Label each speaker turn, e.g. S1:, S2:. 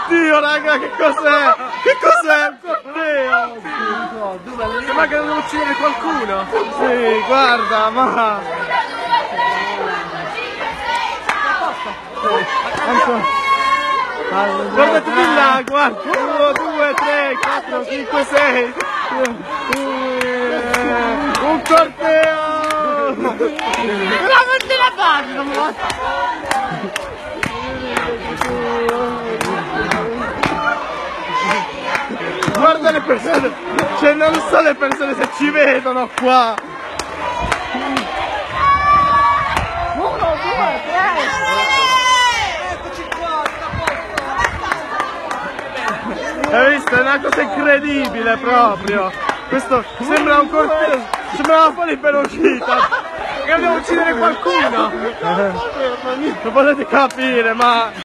S1: Oddio raga, che cos'è? Che cos'è? Un corteo! Sembra che devo uccidere qualcuno! Sì, guarda, ma... Guardate di là, guarda! 1, 2, 3, 4, 5, 6! Un corteo!
S2: Veramente la pagina!
S1: Guarda le persone! Cioè non so le persone se ci vedono qua!
S2: 1, 2, 3!
S1: Hai visto? È una cosa incredibile proprio! Questo sembra un corteo! Sembrava fuori per uscita! Che dobbiamo uccidere qualcuno! Non potete capire, ma...